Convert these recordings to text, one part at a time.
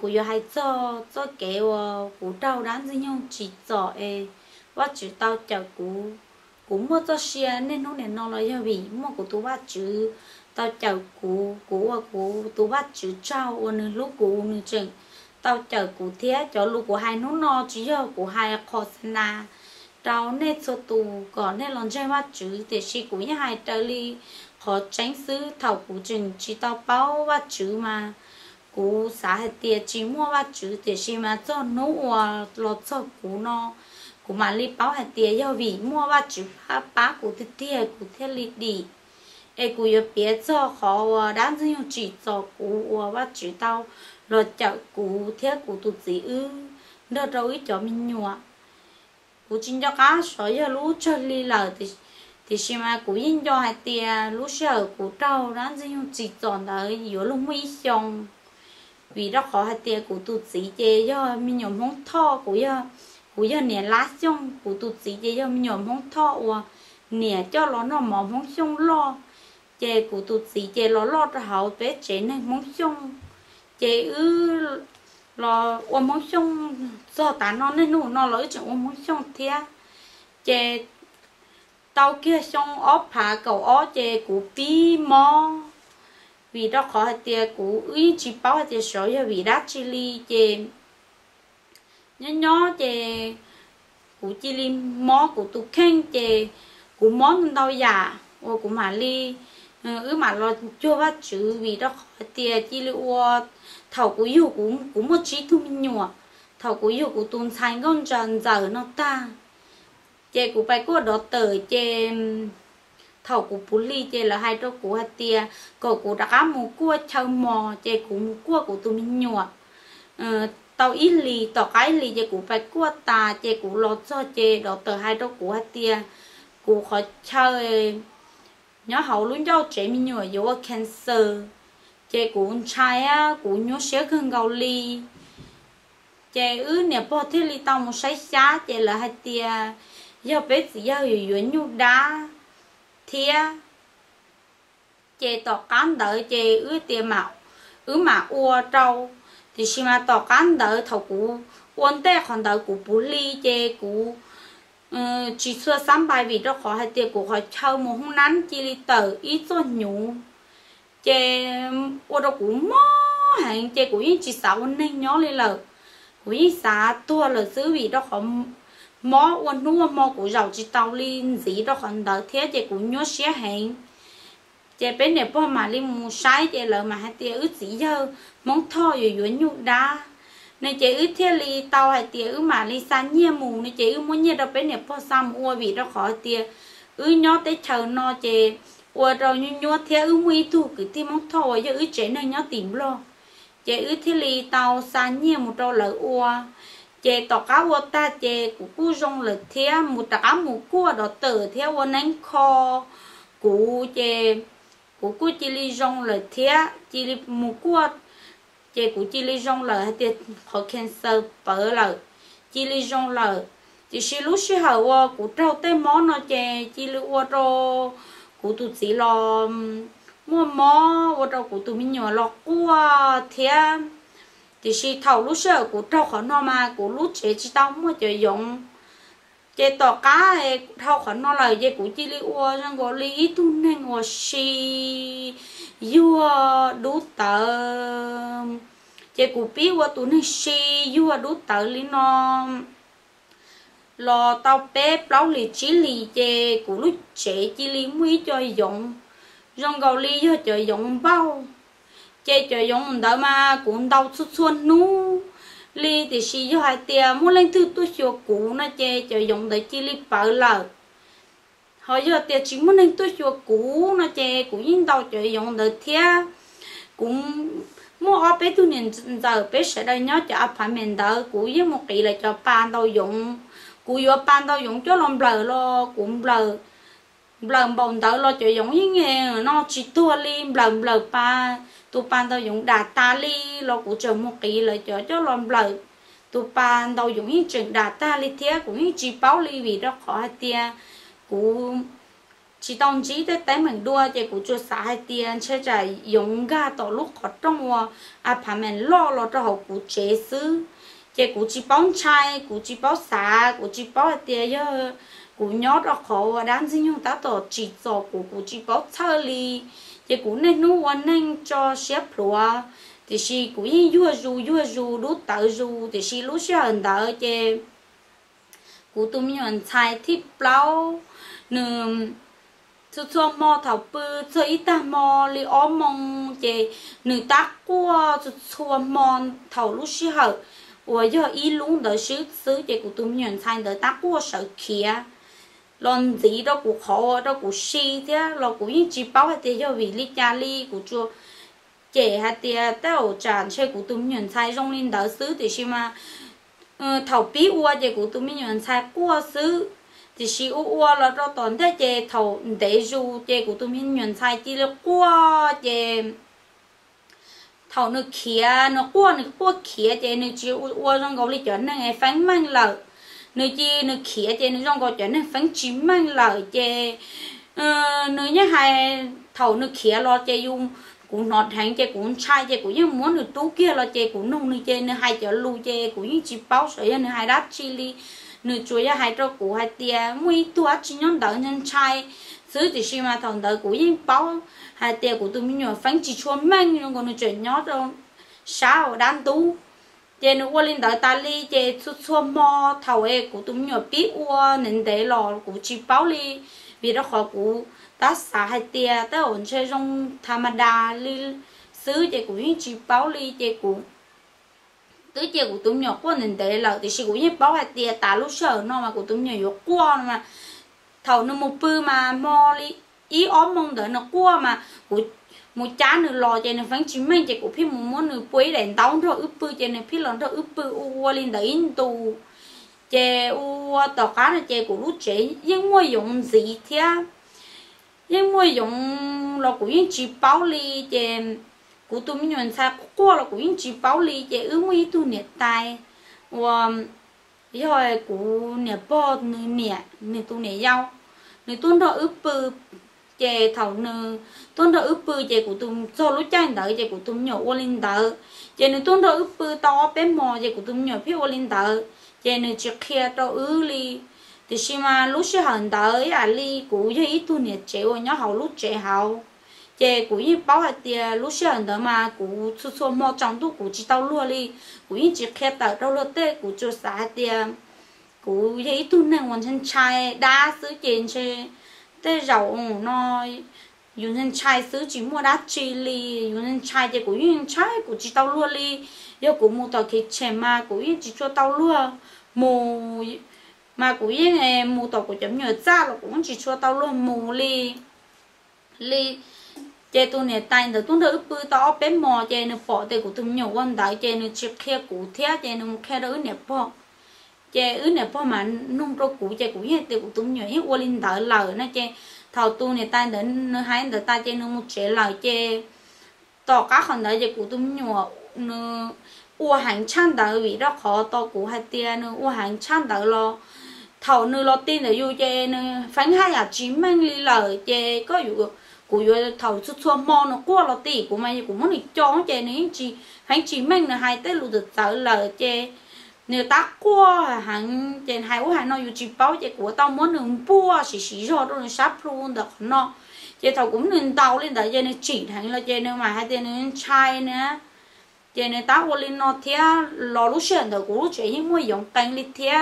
cụ yo hay cho kéo cụ trâu đáng gì nhau chỉ cho và chữ tao chào cụ cũng mua cho xe nên nó để nó là vì mua của tôi bắt chữ tao chào cụ tôi bắt chữ trâu và nên lúc cụ nên chừng tao chào cụ thế cho lúc của hai nó chỉ cho của hai khó na trâu nên cho tù còn nên làm chơi bắt chữ thì chỉ cụ như hai trở đi họ tránh xứ thầu cụ chừng chỉ tao báo bắt chữ mà cụ xã hay tiền chỉ mua bắt chữ thì chỉ mà cho nó lọt cho cụ nó cụ mà li báo hay tiền do vì mua bắt chữ bá cụ thì tiền cụ thế li đi cụ yo biết cho họ đáng gì chỉ cho cụ bắt chữ tao rồi chợ cụ thế cụ tụt gì nó đâu ít cho mình nhua cụ chính cho cá sỏi giờ lú chơi li lờ thì xem mà cụ yên cho hai tiền lú sợ cụ trâu đáng gì chỉ chọn ở giữa lúc mấy xong vì đó khó hai tiền cụ tụt gì chơi do mình nhổm không thọ cụ giờ nè lá xong cụ tụt gì chơi do mình nhổm không thọ nè cho nó mỏng không xong lo chơi cụ tụt gì chơi lo cho hậu bé chế này không xong chơi lo không xong do ta nó nên nó lấy chuyện không xong thế chơi tao kia xong ốp phá cầu ó chơi cụ tí mò vì đó khó hay tiền cụ chỉ bảo hay tiền sỏi cho vì đá chili chơi nhỏ chơi cụ chili mò cụ tụ khen chơi cụ món đâu già cụ mà li mà lo chưa bắt chữ vì đó khó tiền chili thầu cụ yêu cũng một trí thu minh nhọ thầu cụ yêu cụ tuôn thành con trần giờ nó ta chơi cụ phải có đó tờ chơi thầu cụ bún ly chơi là hai đứa cụ hai tia cụ đã cá mù cua châu mò chơi cụ mù cua cụ tụi mình nhọ tàu ít ly tàu cái ly chơi cụ phải cua ta chơi cụ lót cho chơi đó tờ hai đứa cụ hai tia cụ khó chơi nhớ hậu luôn cho trẻ mình nhọ yếu cancer chơi cụ trai á cụ nhớ xé khăn gạo ly chơi nè bỏ thế ly tao một sấy xá chơi là hai tia do bé chỉ do hiểu nhu đá thia chơi tỏ cán đợi chơi tiền mạo mà ua trâu thì xí mà tỏ cán đợi thầu cụ uốn té còn đợi cụ bù ly chơi cụ chỉ xưa sắm bài vì đó khó hai tia cụ hỏi chơi một hôm nắng chỉ ly tờ ít cho nhủ chơi ua đâu cụ mò hàng chơi cụ chỉ sáu nên nhó lên lờ cụ xã tua lờ xứ vì đó khó mò uốn nua mò cụ giàu chỉ tàu lên gì đó còn đợi thế chơi cụ nhớ xé hàng chơi bên này bao mà lên mua sai chơi lờ mà hai tia gì giờ món thò rồi nhu đá này chơi thế li tàu hai tia mà li san nhia mù này chơi muốn nhia đâu bên này bao sam ua vì đó khó tia nhớ tới chờ no chơi ua rồi nhua thế nguy thu cứ tìm món thò giờ chế nơi nhớ tìm lo chơi thế li tàu san nhia một trâu lợ ua chơi tỏ cá ua ta chơi của cu rong lợ thế một cá một cua đó tử thế ua nén kho cụ chơi của cu chili rong lợ thế chili một cua chơi của chili rong lợ hay tiền họ cancer bở lợ chili rong lợ chỉ xí lúc xí hở ua của trâu tê món nó chơi chili ua trâu của tụi chỉ lo mua mó ua trâu của tụi mình nhỏ lo cua thế thì khi thầu lúc sợ của trâu khó nó mà của lúc chế chỉ tao mua chơi dùng chơi tỏ cá thầu khó nó lời chơi của chi li ua rằng gọi lý tu nên ngồi xì vua đú tờ chơi của bí ua tu nên xì vua đú tờ lý nó lo tao bếp lâu lì chỉ lì chơi của lúc chế chi li muối cho dùng rằng gọi lý cho chơi dùng bao chơi chơi dùng đỡ mà cũng đau suốt xuân nú li thì xí cho hai tia muốn lên thứ tôi xua cũ nó chơi dùng để chi li bợ lờ họ giờ tia chỉ muốn lên tôi xua cũ nó chơi cũng những đau chơi dùng để thia cũng mua ở bé tôi nhìn giờ bé sẽ đây nhớ cho phải mình đỡ cũng với một kỳ là cho pan đau dùng cũng vô pan đau dùng cho lòng bờ lo cũng bờ bồn đỡ lo chơi dùng với nghe nó chỉ tua li bờ pa tụ pan tao dùng đà ta li lo của trường một kỳ lời cho làm lời tụ pan tao dùng những trường đà ta li thế cũng những chỉ báo li vì đó khó tia của chỉ đồng chí tới tới mình đua thì cũng cho xã hai tiền chơi chạy dùng ga tổ lúc khó trong hoa phải mình lo cho họ cũng chế xứ thì cũng chỉ bóng chai cũng chỉ bóng xã cũng chỉ bóng tiền chứ cũng nhớ đó khó và đáng gì nhưng ta tổ chỉ cho cũng chỉ bóng chơi li thì cũng nên nuôi nên cho xếp lúa thì si cũng vua ru lúc tới ru thì si lúc sẽ hơn đỡ chứ cũng tụi mình nhận xài thịt bao nè cho mò thảo bự cho ít ta mò li ôm mong chứ nè ta qua cho mò thảo lúc sẽ hở và giờ ý luôn đỡ xứ chứ cũng tụi mình nhận xài đỡ ta qua sợ kia lần gì đó cũng khó đó cũng xì thế là cũng chỉ bảo hết thì cho vì lý gia lý cũng cho trẻ hết thì tao trả chơi cũng tụi mình sai trong linh đỡ xứ thì xí mà thầu bí ua thì cũng tụi mình sai qua xứ thì xí ua là do toàn thế chơi thầu để dù chơi của tụi mình sai chỉ là qua chơi thầu nó kia nó qua kia chơi nó chỉ ua trong gấu lý chuẩn này phán mang lợi nơi chi nơi khía trên nơi trong có chuyện này phấn chín mang lời chè nơi nhá hai thầu nơi khía lo chè dùng cũng nọt hàng chè cũng chai chè cũng như muốn được tú kia lo chè cũng nông nơi chè nơi hai chợ lu chè cũng như chỉ bao sợi nơi hai đát chili nơi chuối ra hai trâu cũng hai tia muối tua chỉ nhon đỡ nhân chai xứ thì xí mà thầu đỡ cũng như bao hai tia của tôi mình nhỏ phấn chỉ chua mang nhưng còn nơi chuyện nhót đâu sao đan tú chè nó qua lên đợi ta li chè xua mò thầu ấy của tụi nhỏ biết qua nên để lò của chỉ báo li vì đó họ của ta xả hai tia ta ổn chơi trong tham đa li xứ chè của những chỉ báo li chè của tứ chè của tụi nhỏ qua nên để lò thì chỉ của những báo hai tia ta lúc sợ nó mà của tụi nhỏ vô qua mà thầu nó một bự mà mò li ý ốm mong đợi nó qua mà của một chán nữa lò trên này phán chỉ mình chỉ của phim một món nữa quấy đèn tao rồi ướp bự trên này phim lon rồi ướp bự u lên đấy tù chè u tàu cá này chè của lúc trẻ nhưng mua dùng gì thế nhưng mua dùng là của những chỉ báo li chè của tụi mình nhận sai qua là của những chỉ báo li chè ướp mấy tu nhiệt tài và rồi của nhiệt bò nhiệt tu nhiệt dao nhiệt tu rồi ướp bự chè thầu nư tuôn đó ướp bự chè của tụm cho lúc chơi đỡ chè của tụm nhỏ lên đỡ chè nư tuôn đó ướp bự to bé mò chè của tụm nhỏ phía lên đỡ chè nư chỉ kia to ư li thì xí mà lúc sẽ hận đỡ à li của với ít tu nhiệt chè của nhỏ hậu lúc chè hậu chè của ít bao hạt tiền lúc sẽ hận đỡ mà của số mò trong tu của chỉ tao luôn li của ít chỉ kia đỡ đâu luôn tê của cho xả tiền của với ít tu này hoàn thành chai đa số chè chè thế rau nó dùng nên chai xứ chỉ mua đá chili dùng nên chai thì cũng dùng chai cũng chỉ tao luôn đi giờ cũng mua tao cái chè mà cũng chỉ cho tao luôn mua mà cũng dùng mua tao cũng chấm nhờ ra là cũng chỉ cho tao luôn mua li chè tôi này tay được tôi được bự tao bé mò chè nó bỏ thì cũng tôi nhiều quan đại chè nó chỉ khe củ thế chè nó khe đó nè bỏ chè nè bỏ mà nung rau củ chè cũng hết thì cũng tôi nhiều hết qua linh đỡ lời nó chè thầu tu này tay đến nó hay được tay trên nó một chế lời chê tỏ các phần đấy thì cũng tụm nhỏ nó ua hành chăn đỡ vì đó khó to của hai tia nó ua hành chăn đỡ lo thầu nó lo tin để vô chê nó phán hai à chỉ mang li lời chê có dụ của vô thầu xuất xua mò nó qua lo tì của mày cũng muốn đi cho chê nó chỉ phán chỉ mang là hai tới lụt được sợ lời chê nếu ta qua hàng trên hai ô hàng nóอยู่chỉ bảo chỉ của tao muốn nướng bua xí rồi nó sắp luôn được nó chỉ thầu cũng nướng tàu lên đấy cho nên chỉ thành là cho nên mà hai tên nướng chai nữa cho nên tao qua lên nó thia lò lúc sờn đầu của lúc trẻ những mua dùng canh lên thia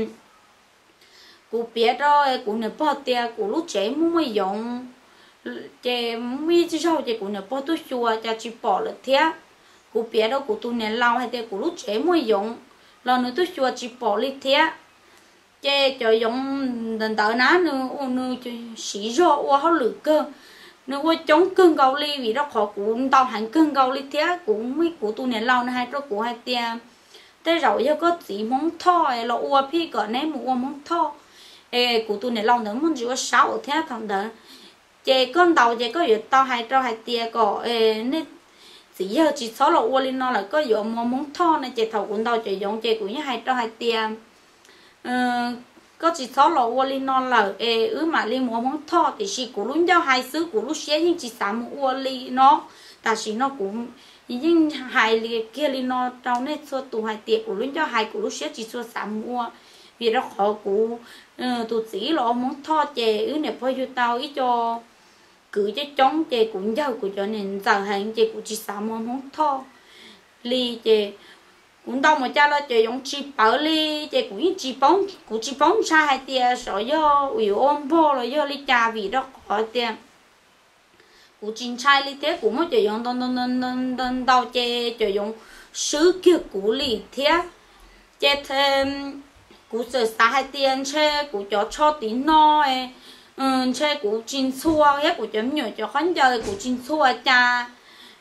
của biết rồi của nửa bao tia của lúc trẻ mua dùng chỉ mua chỉ sau chỉ của nửa bao tôi chua cho chỉ bỏ là thia của biết đó của tôi nè lau hay tia của lúc trẻ mua dùng lần nữa tôi chua chỉ bỏ đi thế chè cho giống đần tờ ná nữa xí ro qua họ lử cơ nữa qua chống cơn gạo ly vì đó họ cũng tao hành cơn gạo ly thế cũng mấy của tôi này lâu này hai đó của hai tia thế rồi giờ có gì món thò là qua phi cỡ này một món thò của tôi này lâu nữa muốn chỉ có 6 thế thằng đó chè con tàu chè có việc tao hai cho hai tia cỏ nên chỉ giờ chỉ số là uo lên nó là có dụng món thò này chè thầu cũng tao chè giống chè của như hai cho hai tia có chỉ số lò uo li non lờ mà li mua món thọ thì chỉ của lúc giao hai xứ của lúc xé nhưng chỉ xả một uo li nó ta chỉ nó cũng nhưng hai li kia li nó trong này số tụ hai tiệc của lúc giao hai của lúc xé chỉ số xả một uo vì đó họ của tụ chỉ lò món thọ chè này phải cho tao ý cho cứ cho chống chè cũng giàu của cho nên giờ hàng chè của chỉ xả một món thọ li chè cũng đâu mà cha là chơi giống chi bảo li chơi cũng chỉ bóng sai hai tia sợ do ủy ôm vô rồi do li cha vì đó khỏi tia cũng chính sai li thế cũng mới chơi giống đơn đâu chơi giống sứ kia của li thế chơi thêm cũng sợ sai hai tia chơi cũng cho tí no chơi cũng chính xua hết cũng chấm nhiều cho khán giờ cũng chính xua cha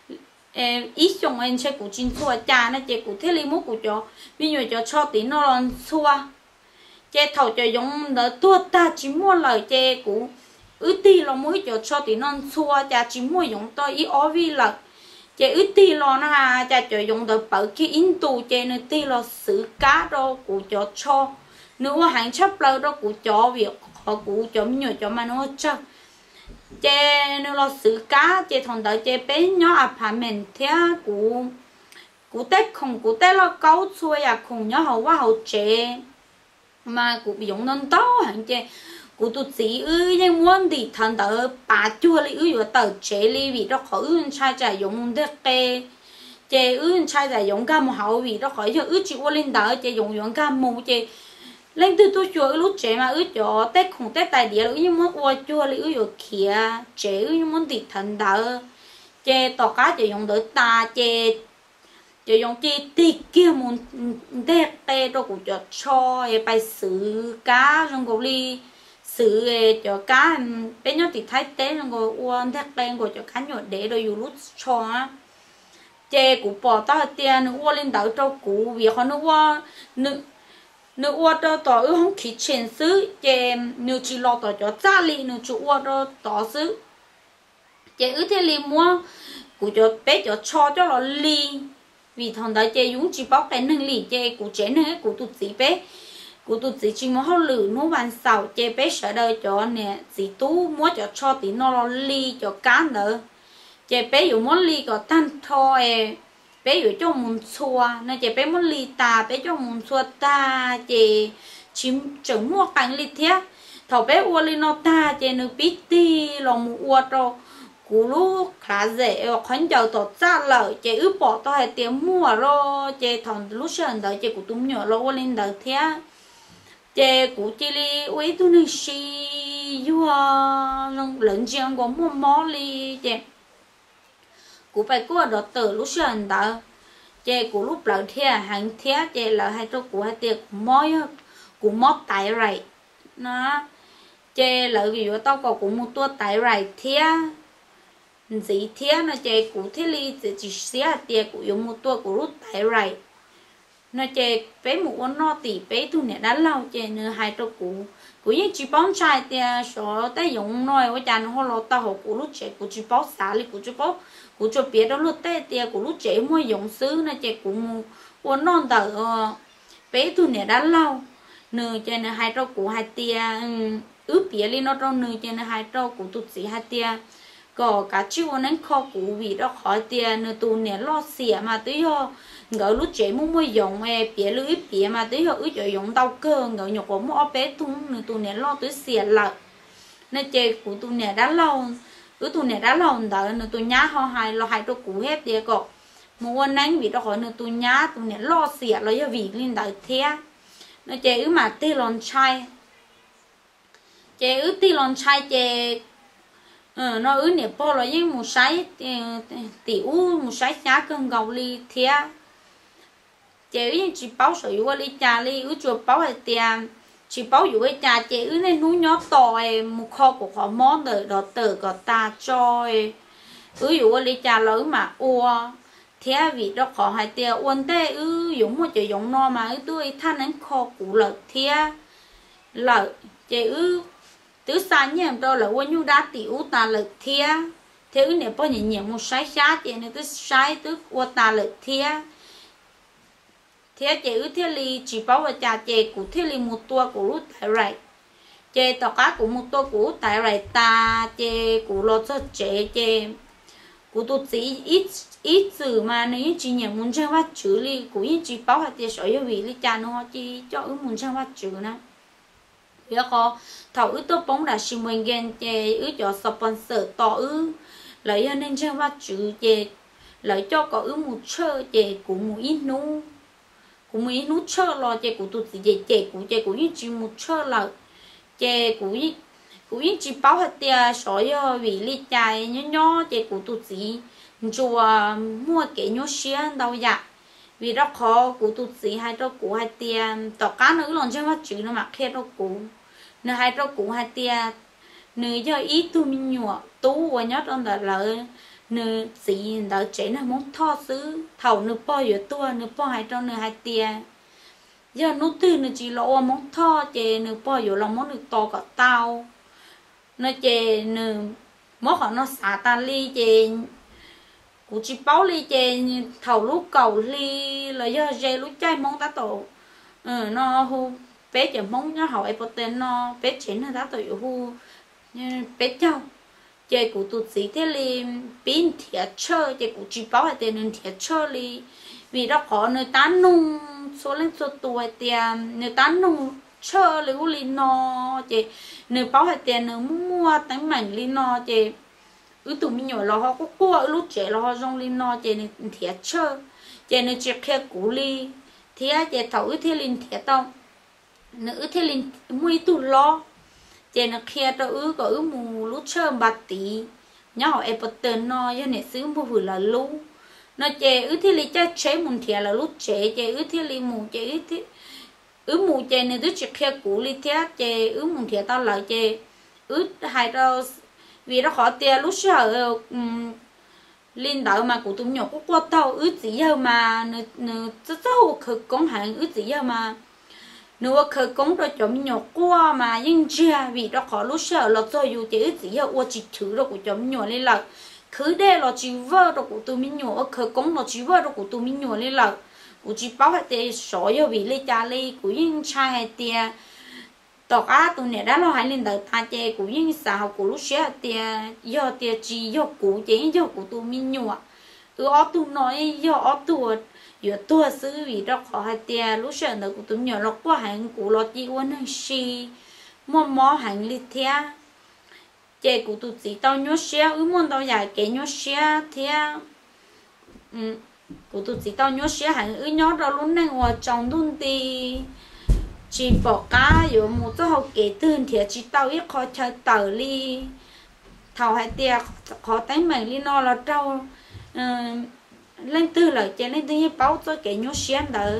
ít dùng anh chơi của chín xua cha nó chơi của thế li mốt của cho bây giờ cho tí nó còn xua chơi thầu cho giống đỡ tua ta chỉ mua lời chơi của ti lo mỗi cho tí nó xua cha chỉ mua giống tôi ý ó vi lời chơi ti lo nó ha cha cho dùng đỡ bảo cái in tù chơi nó ti lo xử cá đâu của cho nữa hàng chấp lâu đâu của cho việc họ của cho nhiều cho mà nó cho chè nó lo xử cá chè thằng đợi chè bé nhỏ apartment thế của tết không của tết lo câu xuôi à không nhỏ hậu quá hậu chè mà của bị dụng nên to hẳn chè của tụi chị nhưng muốn thì thằng đợi bà chua li rồi tờ chè li vì đó khỏi trai trái dụng thế kê chè trai trái dụng cam hậu vì đó khỏi cho chịu lên đợi chè dụng cam mù chè lên từ tôi chua lúc trẻ mà cho tết không tết tài địa nhưng muốn qua chua li rồi kia trẻ nhưng muốn thịt thần đỡ chè tỏ cá chè dùng đỡ ta chè dùng chè thịt kia muốn tết tê đâu cũng cho bài xử cá trong cổ ly xử cho cá bé nhóc thì thái tế trong cổ uốn tết tên của cho cá nhỏ để rồi lúc cho chè của bỏ tao tiền uốn lên đỡ cho cụ vì họ nó uốn nếu uo đó tỏ không khí chuyển xứ chè nếu chỉ lo tỏ cho gia li nếu chú uo đó tỏ xứ chè thế li mua của cho bé cho nó li vì thằng đó chè dùng chỉ bóc cái nâng li chè của chè nữa của tụt gì bé của tụt gì chỉ mua hao lử nó bàn sầu chè bé sợ đời cho nè gì tú mua cho tí nó li cho cá nữa chè bé dùng món li có tan thôi bé ở trong môn xua nó chỉ bé muốn li ta bé trong môn xua ta chỉ chừng mua cành li thế thầu bé uo li nó ta chỉ nó biết ti lòng uo đâu cú lúc khá dễ khoản giàu tọt ra lợi chỉ ướp bỏ to hay tiền mua rồi chỉ thằng lúc sáng đợi chỉ cú tung nhỏ lo uo lên đợi thế chỉ cú chỉ li uế tu nữ si vua lần chiang có mua mỏ li chỉ cú phải có đợt từ lúc sáng đợi chè của lúc lợi thế hàng thế chè lợi hai chỗ của hai tiệc của mót tại rồi nó chè lợi vì vậy tao có một tua tại rồi thế gì thế nó chè của thế li chỉ xé tiệc của dùng một tua của lúc tại rồi nó chè bé một con nó tỉ bé thu nè đã lâu chè nữa hai chỗ của những chỉ bóng trai thì số tới dùng nói với cha nó lo tao học của lúc chè của chỉ bóng xả li của chỉ bóng của cho biết đó lúc tết thì của lúc trẻ mua dụng xứ nó trẻ cũng uốn non tờ bé tu nè đã lâu nửa cho nên hai rau của hai tia ướp bía lên nó trong nửa cho nên hai rau của tụt sĩ hai tia có cả chiêu nén kho của vì đó khỏi tia nửa tu nè lo xỉa mà tới ho ngỡ lúc trẻ mua dụng bía lưỡi bía mà tới ho ướp cho dụng đau cơ ngỡ nhục của mua bé thun nửa tu nè lo tới xỉa lợn nên trẻ của tu nè đã lâu tụi này đã lâu đợi nữa tụi nhá ho hai lo hai đôi cũ hết đi cọ mua nắng vì đó hỏi nữa tụi nhá tụi này lo xỉa lo cho vì lên đợi thế nó chơi mà tê lon chai chơi tê lon chai chơi nó nè po lo với một sái tiểu một sái giá cân gầu li thế chơi chỉ báo sở hữu li trà li chùa báo hay tiền chỉ bảo dụ cái trà chế nên núi nhỏ to một kho của họ món đời đó từ có ta cho dụ cái trà lớn mà ua thế vì đó họ hai tia uốn tê dùng một chỉ dùng no mà tôi than đến kho của lợi thế lợi chế tứ xa nhé đó là uốn nhu đá tiểu ta lợi thế thế này bao nhiêu một sái giá chế này tứ sái tứ uốn ta lợi thế thế chế ứ thế li chỉ bảo vào cha chế cụ thế li một tua cụ lúc tại rồi chế tao cá cụ một tua cụ tại rồi ta chế cụ lo cho chế cụ tôi chỉ ít từ mà nếu chỉ nhận muốn chơi bắt chữ li cụ yên chỉ bảo hạt tiền sỏi vì li cha nó chỉ cho ứ muốn chơi bắt chữ nè giờ có thầu ứ tôi bóng đã xin mình gen chế ứ cho sponsor to ứ lấy nên chơi bắt chữ chế lấy cho có ứ một chơi chế cụ một ít nu cụ một ít nu chơi lo chế cụ tôi chỉ chế cụ yên chỉ một chơi là chế cụ yên chỉ bảo hạt tiền sỏi vì li cha nhỏ chế cụ tôi chỉ chùa mua cái nhớ xía đâu dạ vì đó khó cụ tụt gì hay đó cụ hay tiền tỏ cá nữa lần cho bắt chữ nó mặc khe đó cụ nữa hay đó cụ hay tiền nữa giờ ý tu mình nhọ tú và nhớ trong đó là nữa gì đó chế nó muốn tho xứ thầu nữa bao giờ tua nữa bao hay trong nữa hay tiền giờ nó từ nữa chỉ lo muốn tho chế nữa bao giờ lòng muốn được to cả tao nó chế nữa mỗi họ nó xả ta ly chế cụ chỉ bảo li chè thầu lúc cầu li là do dây lúc trái mong ta tổ nó hu bé chè mong nó hỏi bột tên nó bé chén nó ta tổ hu bé châu chè cụ tụt xí thế li pin thiệt chơi chè cụ chỉ bảo là tên nên thiệt chơi li vì đó có nơi tán nung số lên số tuổi tiền nơi tán nung chơi li li nó chè nơi bảo là tiền nơi mua tánh mảnh li nó chè tụi mình nhỏ là họ có qua lúc trẻ là họ trong linh nó chơi nên thiệt chơi chơi nên chơi kia cũ li thiệt chơi thầu thế linh thiệt tao nữ thế linh mũi tụi lo chơi nó kia tao có mù lúc chơi bát tí nhớ họ Everton nó cho nên xứ mua vừa là lú nó chơi thế linh chơi chế mùn thiệt là lúc trẻ chơi thế linh mù chơi thế mù chơi nên đứa chơi kia cũ li thiệt chơi mùn thiệt tao lại chơi hai tao vì nó khó tiền lúc sợ linh đạo mà của tụi nhỏ cũng qua tàu gì giờ mà nó rất khởi công hàng gì giờ mà nó khởi công rồi chấm nhỏ qua mà nhưng chưa vì nó khó lúc sợ là cho dù chỉ gì giờ qua chỉ thử rồi của chấm nhỏ lên là cứ đây là chỉ vợ rồi của tụi mình nhỏ khởi công là chỉ vợ rồi của tụi mình nhỏ lên là của chỉ bảo hết tiền số giờ vì lấy cha lấy của những trai hay tiền tao cá tụi này đã lo hai lên đời ta chơi của những sao của lúc xưa tiền do tiền chỉ do của chế do của tụi mình nhọ ở tụi nói do ở tụi xứ vì đó khó hai tiền lúc xưa đời của tụi nhỏ nó quá hàng của lo chỉ quan hàng xì mò hàng lịch thia chơi của tụi chỉ tao nhớ xia muốn tao giải cái nhớ xia thia của tụi chỉ tao nhớ xia hàng nhớ đó luôn này hòa trong đun tì chỉ bỏ cá rồi một số học kỹ thương thì chỉ tao ít khó chơi tờ li thầu hai tia khó tánh mình li nó là trâu lên tư lời trên lên tư như báo cho cái nhớ xén đỡ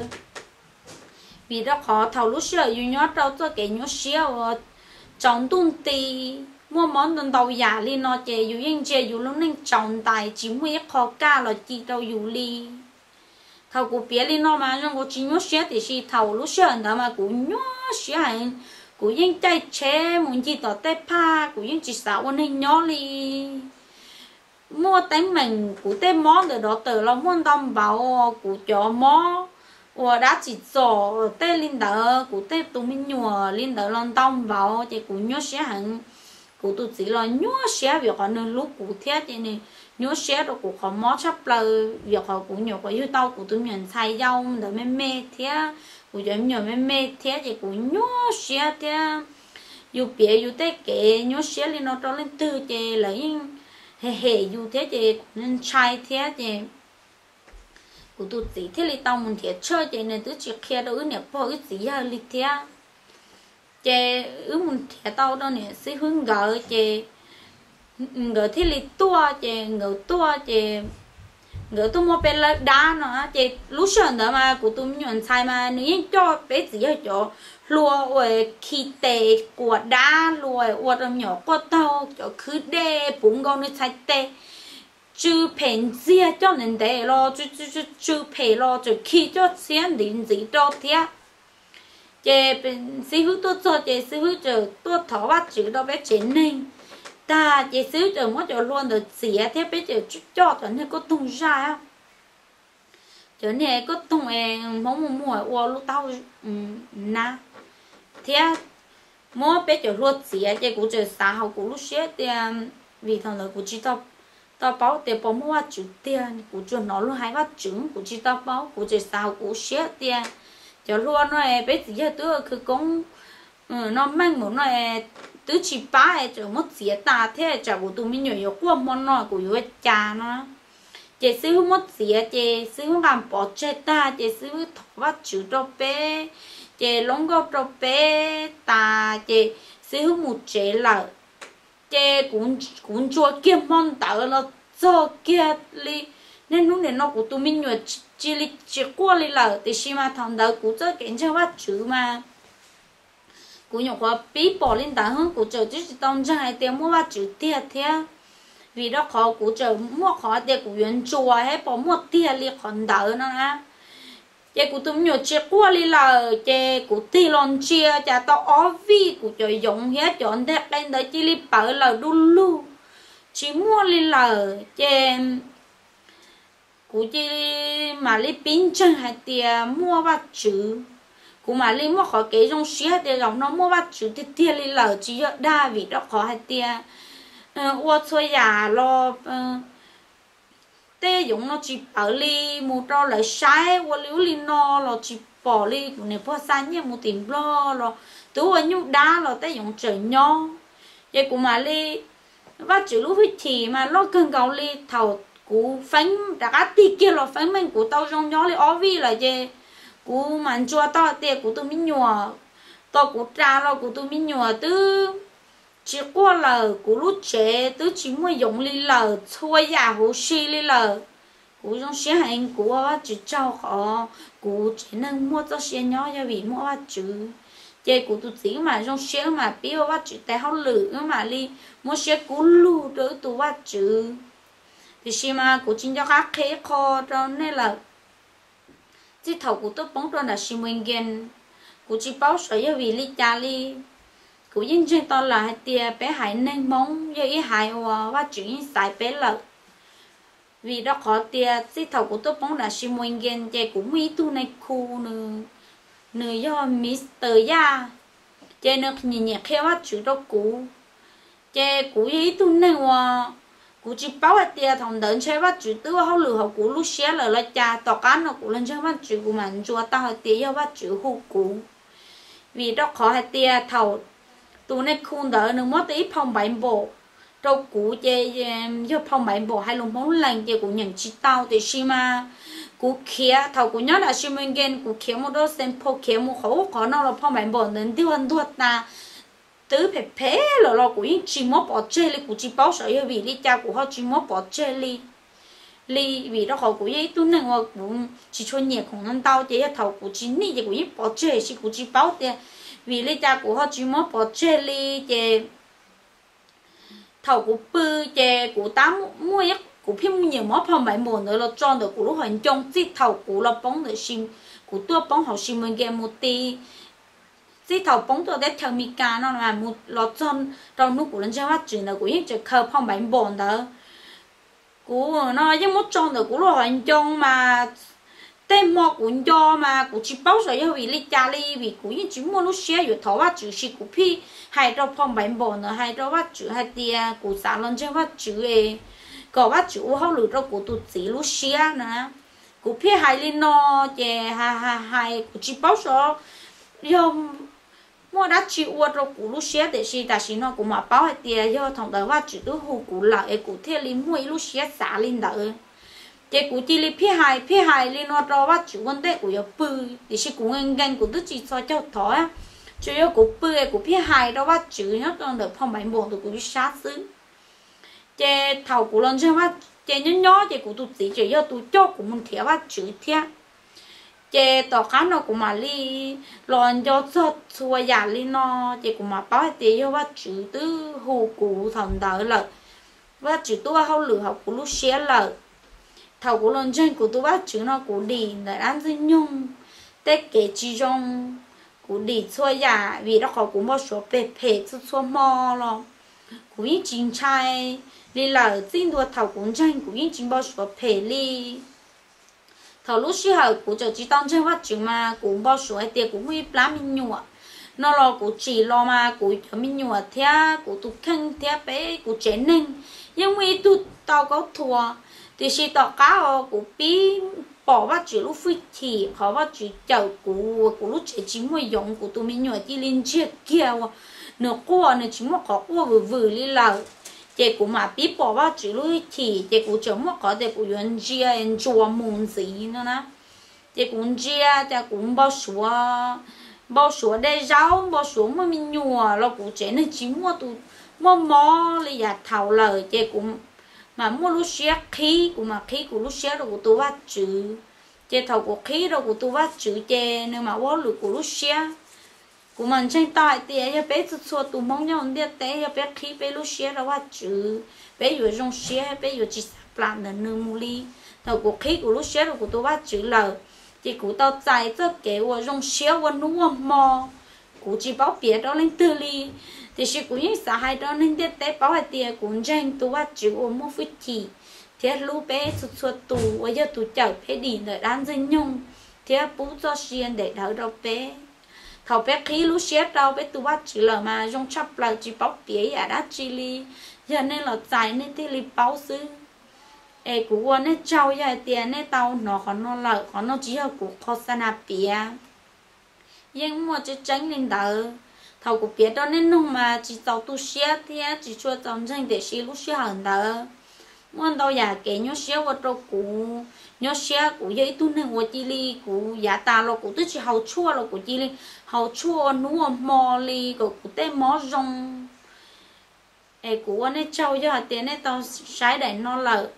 vì đó khó thầu lúc xưa dù nhớ trâu cho cái nhớ xén trồng tuôn tì mua món tuần đầu giả li nó chè dù yên chè dù lúc nên trồng tài chỉ mua ít khó ca là chỉ tao dù li thầu của bé lên nó mà trong có chỉ nhớ xé thì chỉ thầu lúc xưa đó mà cũng nhớ xé hành cũng những trái chế muốn chỉ tỏ tép pa cũng những chỉ xạo anh hình nhớ li mua tánh mình của tép món rồi đó từ lo muốn đâm vào của chó mó và đã chỉ cho tép linh đỡ của tép tụi mình nhua linh đỡ lần đâm vào thì cũng nhớ xé hành của tụi chỉ là nhớ xé việc họ nên lúc của thế thì này nhớ xé đồ của họ mót sắp là việc họ cũng nhiều có yêu tao của tụi mình xài dâu để mê thế của chúng nhiều mê thế thì cũng nhớ xé thế dù bé dù té kệ nhớ xé lên nó cho lên tư thì lấy hề dù thế thì nên trai thế thì của tụi chị thế thì tao muốn thế chơi thì nên tụi chị kia đâu nè bỏ cái gì ra lịch thế thì muốn thế tao đâu nè sẽ hướng gỡ thì ngỡ thế li tua chè ngỡ tua chè ngỡ tôi mua bên đá nó chè lúc sớm đó mà của tôi nhận sai mà nếu cho bé gì ở chỗ lùa rồi khi tè của đá lùa ở trong nhỏ có tao chỗ cứ đê bún con nó sai tè chứ phèn gì cho nên để lo chứ phèn lo chứ khi cho xem đến gì cho thế chè bên sư hữu tôi cho chè sư hữu chờ tôi thỏ bắt chữ đó bé chén nên ta chỉ xíu rồi mới cho luôn được xỉa thế bây giờ cho tận hay có tung ra á cho nên có tung em mong mua qua lúc tao na thế mua bé cho ruột xía chứ cũng chơi xã hội cũng lúc xía tiền vì thằng là cũng chỉ tao tao bảo tiền bảo mua chữ tiền cũng cho nó luôn hai bát trứng cũng chỉ tao bảo cũng chơi xã hội cũng xía tiền cho luôn nó bé gì hết tôi cứ cũng nó mang một nó tứ chỉ ba cho một xía ta thế cho bộ tụi mình nhiều quá món nó cũng yếu cha nó chị sư một xía chị sư làm bỏ chơi ta chị sư bắt chữ cho bé chị lông gốc cho bé ta chị sư một chế là chị cũng chua kia món tao là cho kia đi nên lúc này nó cũng tụi mình nhiều chỉ qua đi là thì xí mà thằng đó cũng cho kiến cho bắt chữ mà cũng nhiều khó bí bỏ lên đá hơn cũng chờ chứ tông cho hai tiếng mua bắt chữ thiệt thiệt vì đó khó cũng chờ mua khó để cũng原chùa hay bỏ mua thiệt li còn đỡ nữa á chị cũng tụi nhiều chia qua đi là chị cũng ti lon chia chả tao ó vi cũng chờ dùng hết chọn đẹp lên đấy chỉ li bảo là đu lu chỉ mua đi là chị cũng chỉ mà li pin chân hai tiền mua bắt chữ cũng mà li mua khó cái trong xía để lòng nó mua bắt chữ thì tiền li là chỉ đa vì đó khó hai tiền ô chơi già lo tê dùng nó chỉ bảo li một trâu lại sai ô liu li no lo chỉ bỏ li cũng này bỏ san nhé một tiền lo tú ở nhung đá lo tê dùng trời nho vậy cũng mà li bắt chữ lúc thì mà lo cơn gạo li thầu cú phánh đã cá tì kia lo phánh mình của tao trong nhỏ li ó vi là gì cú mà chua to tê của tôi mình nhùa to của trà lo của tôi mình nhùa tứ chỉ qua là cú lúc trẻ tứ chỉ mới dùng li lờ xua giả hồ xì li lờ cú trong xe hành cú chỉ trao họ cú chỉ nên mua cho xe nhỏ cho vì mua bắt chữ chơi cú tụt xí mà trong xe mà biết bắt chữ tay hao lử mà li mua xe cú lu đỡ tụ bắt chữ thì xí mà cú chính cho khác thế kho cho nên là chỉ thầu cú tôi bóng cho là xí mình ghen cú chỉ báo sợi cho vì li cha li cú yên trên to là hai tia bé hải nên mong với ý hải và chuyện xài bé lợ vì đó khó tia chỉ thầu của tôi bóng là xí mình ghen chơi cũng mỹ tu này khu nữa do Mr. Ya chơi nó nhìn nhẹ khéo quá chữ đó cũ chơi cũ ý tu này cũ chỉ báo hai tia thằng đợn chơi bắt chữ tư hậu lừa học cũ lúc xé là cha tỏ cá nó cũ lên chơi bắt chữ của mình chùa tao hai tia do bắt chữ hú cũ vì đó khó hai tia thầu tụi này khuôn đỡ nữa mất tí phong bảy bộ đâu cũ chơi do phong bảy bộ hay lùng bóng lành chơi của nhận chỉ tao thì xí mà cú kia thầu cú nhớ là xí mình gen cú kia một đôi xem po kia một khẩu khó nó là phong bảy bộ nên tiêu ăn tuột ta tứ phê phê là cú yên chỉ mất bỏ chơi li cú chỉ bảo sợ vì li cha của họ chỉ mất bỏ chơi li vì đó họ cú ấy tu nên họ cũng chỉ cho nhẹ không nên tao chơi thầu cú chỉ ní chơi cú yên bỏ chơi chỉ cú chỉ bảo tiền vì lý cha của họ chỉ mất bỏ chơi li chè thầu của bự chè của tám mua ít của phim nhiều mất phong bảy mùa nữa là tròn được của lúc hình trong chỉ thầu của là bóng để xin của tua bóng học sinh mình game một tí chỉ thầu bóng tôi để theo mika nó là một lọt tròn trong lúc của lần chơi phát triển là của những chơi khờ phong bảy mùa đó của nó giống một tròn được của lúc hình trong mà tên mò cũng cho mà cũng chỉ bảo rồi vì lý cha li vì cũng như chỉ mua lúc xe rồi thấu bắt chữ xí cũng phi hay đâu phong bánh bò nữa hay đâu bắt chữ hay tia cũng xả lên trên bắt chữ ấy có bắt chữ hậu lử đâu cũng tụt xí lúc xe nữa cũng phi hay lên nó chè hay cũng chỉ bảo rồi do mua đã chịu uất đâu cũng lúc xe để xí ta xí nó cũng mà bảo hay tia do thằng đó bắt chữ tôi hù cũng lại cũng theo lên mua lúc xe xả lên đó cái cụ chỉ li phía hai li nó cho bắt chủ vấn đề của yêu bự thì sẽ cũng ngang của tôi chỉ cho cháu thỏ á chủ yếu của bự của phía hai đó bắt chủ nhớ trong được phong bảy bộ tôi cũng sát xứ cái thầu của lần trước bắt cái nhỏ cái của tôi chỉ yêu tôi cho của mình theo bắt chủ theo cái tàu cá nó cũng mà li lần cho xua giả li nó cái cũng mà bảo thì yêu bắt chủ từ hồ cụ thần đỡ là bắt chủ tôi hậu lửa học của lúc xé là thầu của lần trên của tôi bắt chữ nó của đi để ăn dinh nhung tết kể chi trong của đi xua giả vì đó họ cũng một số bề phê xua mò lo của những chính trai đi là xin đua thầu cũng tranh của những chính bao số phê li thầu lúc xí hở cụ chờ chỉ tao chơi phát chữ mà cụ bao số hay tiền cụ mới lá mình nhụa nó lo cụ chỉ lo mà cụ cho mình nhụa theo cụ tụ khăn theo bé cụ chế nên nhưng mà tụ tao có thua thì khi tao cá cụ bí bỏ phát chữ lúc phi thì họ phát chữ chờ cụ lúc chế chỉ mới dùng cụ tụ mình nhụa đi lên chiếc kia nửa qua nửa chỉ một khó qua vừa đi lờ chị cũng mà biết bỏ vào chữ lui thì chị cũng chẳng mất có để cũng yuan chia en chua mùng gì nữa nè chị cũng chia chị cũng bao số để rau bao số mà mình nhua lo cũng chế nên chỉ mua tụ mua mò lấy giả thảo lời chị cũng mà mua lúc xé khí cũng mà khí của lúc xé rồi của tôi bắt chữ chị thầu của khí rồi của tôi bắt chữ chị nên mà quá lụt của lúc xé của mình trên tay thì ya bé chút chút tụ mong nhau đi té ya bé khí bé lúc xé rồi chữ bé vừa trong xé bé vừa chỉ làm là nương mù li thầu của khí của lúc xé rồi của tôi bắt chữ là chỉ của tao chạy cho cái vừa trong xé vừa nuông mò của chỉ bảo biệt đó lên tư li thì chỉ của những xã hội đó lên đi té bảo hai tiền cũng trên tôi bắt chữ ở một phút thì lúc bé chút chút tụ ở giờ tụ chở bé đi để đan dân nhung thì bố cho xuyên để đỡ đâu bé thầu bé khí lúc xé đâu bé tu bắt chỉ là mà trong chắp là chỉ bóc bía à đã chi li giờ nên là dài nên thì li báo xứ của quân nên trâu giờ tiền nên tao nó còn nó lợi còn nó chỉ là của khó san à bía nhưng mà chỉ tránh nên đỡ thầu của bía đó nên nông mà chỉ tao tu xé thì chỉ cho tao tranh để xí lúc xé hơn đỡ muốn tao giả kể nhớ xé vào đâu cũng nhớ xe của giấy tu nên của chi li của giả ta lo của tôi chỉ hậu chua lo của chi li hậu chua nuo mò li của tên mò rong của anh ấy trâu cho tiền này tao sai để nó lợ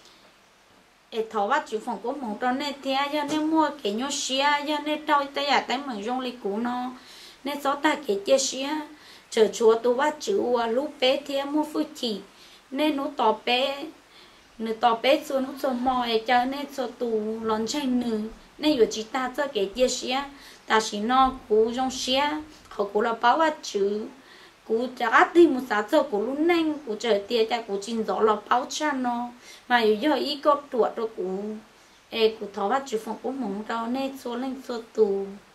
thọ bắt chịu phòng của một tròn này thế cho nên mua cái nhớ xe cho nên trâu tay giả tay mừng rong li của nó nên gió ta cái chia xe chờ chúa tôi bắt chịu lúc bé thế mua phu chỉ nên nó tỏ bé nửa tỏ bé xuống nó cho mồi cho nên cho tù lon tranh nửa nên vừa chỉ ta cho cái chia sẻ ta chỉ nó cú trong sẻ họ cú là bảo vật chữ cú trả đi một giá cho cú luôn nhanh cú chờ tiền cho cú chín gió là bảo cha nó mà giờ ý có tuổi rồi cú cú thọ vật chữ phòng cú mỏng đâu nên số lên số tù